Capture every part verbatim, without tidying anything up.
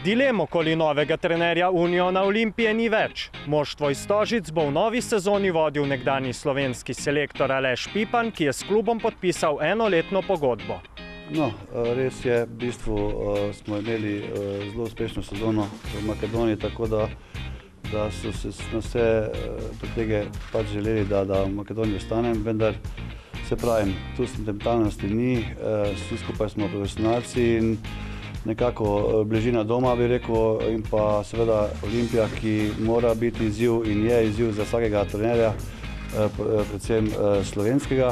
Dilem okoli novega trenerja Uniona Olimpije ni več. Moštvo iz Stožic bo v novi sezoni vodil nekdanji slovenski selektor Aleš Pipan, ki je s klubom podpisal enoletno pogodbo. No, res je, v bistvu smo imeli zelo uspešno sezono v Makedoniji, tako da, da so se na vse pretege pač želeli, da, da v Makedoniji ostanem, vendar se pravim, tu sentimentalnosti ni, vsi skupaj smo profesionalci in nekako bližina doma, bi rekel, in pa seveda Olimpija, ki mora biti izziv in je izziv za vsakega trenerja, predvsem slovenskega.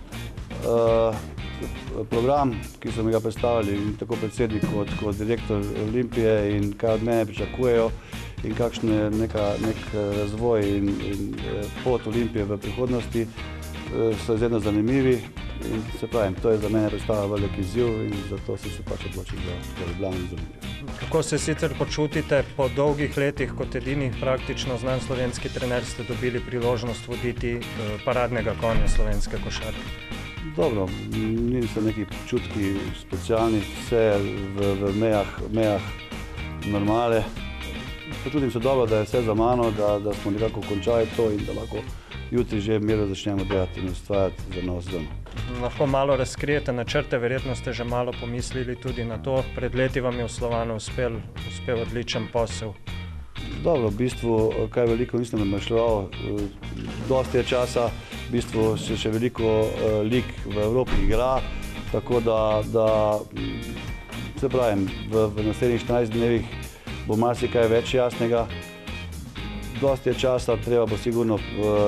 Program, ki so mi ga predstavili, tako predsednik kot, kot direktor Olimpije in kaj od mene pričakujejo in kakšen je neka, nek razvoj in, in pot Olimpije v prihodnosti, so izredno zanimivi. In se pravim, to je za mene predstavlja velik izziv in zato sem se pač odločil za Ljubljano in za Olimpijo. Kako se sicer počutite po dolgih letih, kot edini praktično znan slovenski trener ste dobili priložnost voditi paradnega konja slovenske košarke? Dobro, niso neki počutki specialni, vse v, v mejah, mejah normale. Počutim se dobro, da je vse za mano, da, da smo nekako končali to in da lahko jutri že mirno začnemo delati in ustvarjati za novo sezono. Lahko malo razkrijete načrte, verjetno ste že malo pomislili tudi na to. Pred leti vam je v Slovanu uspel, uspel odličen posel. Dobro, v bistvu, kaj veliko nisem namišljeval, dosti je časa, v bistvu še, še veliko lig v Evropi igra, tako da, da se pravim, v, v naslednjih štirinajstih dnevih bo marsikaj več jasnega. Dosti je časa, treba bo sigurno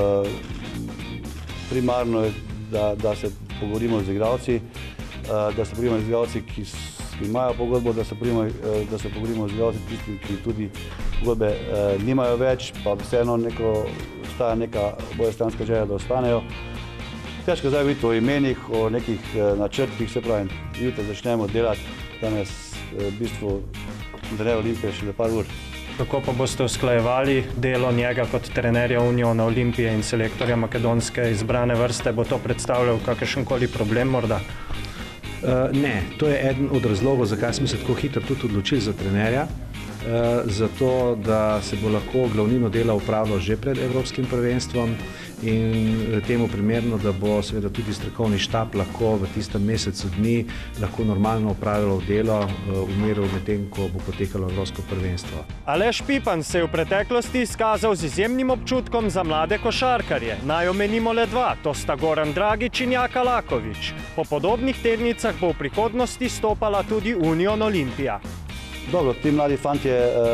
primarno, da, da se pogovorimo z igralci, da se pogovorimo z igralci, ki, ki imajo pogodbo, da se pogovorimo, da se pogovorimo z igralci tistim, ki tudi pogodbe nimajo več, pa vseeno neko, obstaja neka obojestranska želja, da ostanejo. Težko zdaj biti o imenih, o nekih načrtih, se pravim, jutri začnemo delati, danes v bistvu trener Olimpije še le par ur. Kako pa boste usklajevali delo njega kot trenerja Uniona Olimpije in selektorja makedonske izbrane vrste? Bo to predstavljal kakršenkoli problem morda? Uh, ne, to je eden od razlogov, zakaj smo se tako hitro tudi odločili za trenerja. Uh, zato, da se bo lahko glavnino dela upravljalo že pred Evropskim prvenstvom in temu primerno, da bo seveda tudi strokovni štab lahko v tistem mesecu dni lahko normalno upravljalo delo v miru medtem, ko bo potekalo Evropsko prvenstvo. Aleš Pipan se je v preteklosti izkazal z izjemnim občutkom za mlade košarkarje. Naj omenimo le dva, to sta Goran Dragić in Jaka Laković. Po podobnih tednicah bo v prihodnosti stopala tudi Union Olimpija. Dobro, ti mladi fantje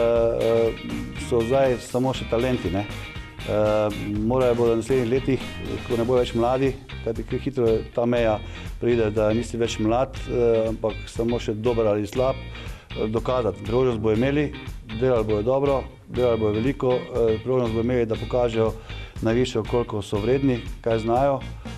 so zdaj samo še talenti, ne? Morajo bodo v naslednjih letih, ko ne bo več mladi, kajti hitro ta meja pride, da nisi več mlad, ampak samo še dober ali slab, dokazati. Priložnost bojo imeli, delali bojo dobro, delali bojo veliko, priložnost bojo imeli, da pokažejo najvišjo, koliko so vredni, kaj znajo.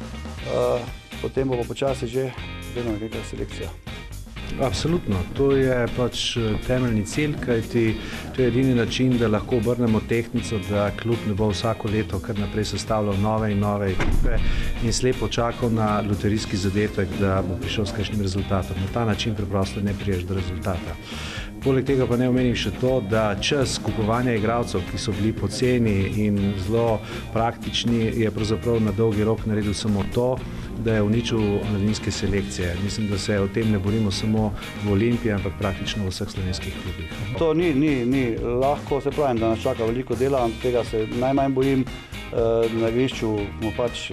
Potem bo pa počasi že vedno nekaj selekcija. Absolutno, to je pač temeljni cilj, kajti to je edini način, da lahko obrnemo tehtnico, da klub ne bo vsako leto kar naprej sestavljal nove in nove ekipe in slepo čakal na loterijski zadetek, da bo prišel s kakšnim rezultatom. Na ta način preprosto ne priješ do rezultata. Poleg tega pa ne omenim še to, da čas kupovanja igralcev, ki so bili poceni in zelo praktični, je pravzaprav na dolgi rok naredil samo to, da je uničil mladinske selekcije. Mislim, da se o tem ne borimo samo v Olimpiji, ampak praktično v vseh slovenskih klubih. To ni, ni, ni lahko, se pravim, da nas čaka veliko dela, tega se najmanj bojim. Na igrišču smo pač,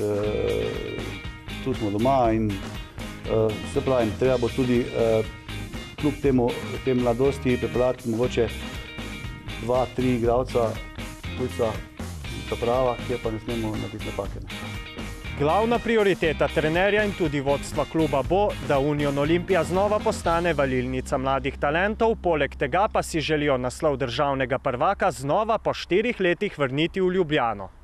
tu smo doma in se pravim, treba bo tudi kljub temu, tem mladosti pripeljati mogoče dva, tri igralca, tujca, ta prava, kjer pa ne smemo narediti napake. Glavna prioriteta trenerja in tudi vodstva kluba bo, da Union Olimpija znova postane valilnica mladih talentov, poleg tega pa si želijo naslov državnega prvaka znova po štirih letih vrniti v Ljubljano.